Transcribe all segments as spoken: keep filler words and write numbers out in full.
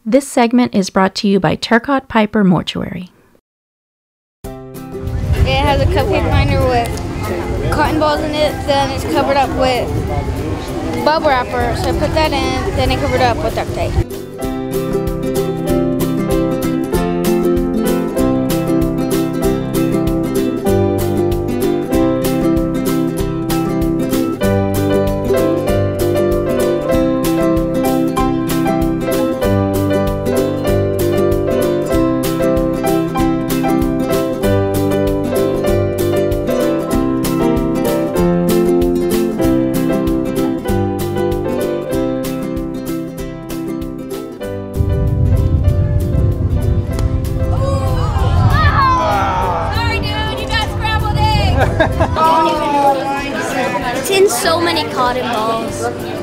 This segment is brought to you by Turcotte Piper Mortuary. It has a cupcake liner with cotton balls in it, then it's covered up with bubble wrapper. So I put that in, then I covered up with duct tape. It's in so many cotton balls.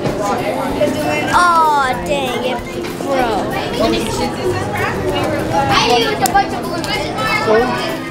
Oh, dang it, bro. I used a bunch of blue.